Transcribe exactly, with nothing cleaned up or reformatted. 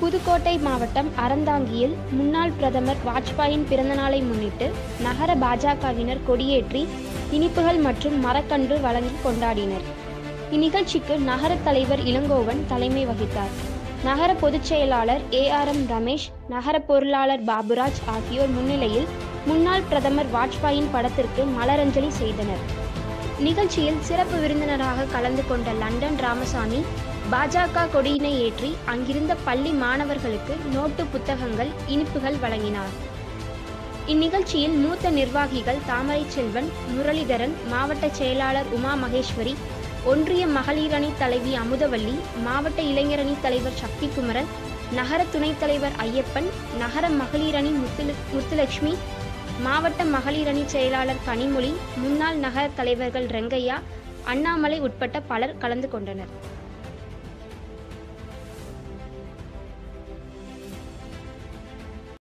புதுக்கோட்டை மாவட்டம் அறந்தாங்கியில் முன்னாள் பிரதமர் வாஜ்பாயின் பிறந்தநாளை முன்னிட்டு நகர பாஜகவினர் கொடியேற்றி இனிப்புகள் மற்றும் மரக்கன்று வழங்கி கொண்டாடினர். இந்நிகழ்ச்சிக்கு நகர தலைவர் இளங்கோவன் தலைமை வகித்தார். நகர பொதுச் செயலாளர் ஏ ஆர் எம் ரமேஷ், நகர பொருளாளர் பாபுராஜ் ஆகியோர் முன்னிலையில் முன்னாள் பிரதமர் வாஜ்பாயின் படத்திற்கு மலரஞ்சலி செய்தனர். நிகழ்ச்சியில் சிறப்பு விருந்தினராக கலந்து கொண்ட லண்டன் ராமசாமி பாஜக கொடியினை ஏற்றி அங்கிருந்த பள்ளி மாணவர்களுக்கு நோட்டு புத்தகங்கள், இனிப்புகள் வழங்கினார். இந்நிகழ்ச்சியில் மூத்த நிர்வாகிகள் தாமரை செல்வன், முரளிதரன், மாவட்ட செயலாளர் உமா மகேஸ்வரி, ஒன்றிய மகளிரணி தலைவி அமுதவல்லி, மாவட்ட இளைஞரணி தலைவர் சக்திகுமரன், நகர துணைத் தலைவர் ஐயப்பன், நகர மகளிரணி முத்து முத்துலட்சுமி, மாவட்ட மகளிரணி செயலாளர் கனிமொழி, முன்னாள் நகர தலைவர்கள் ரெங்கையா, அண்ணாமலை உட்பட்ட பலர் கலந்து கொண்டனர்.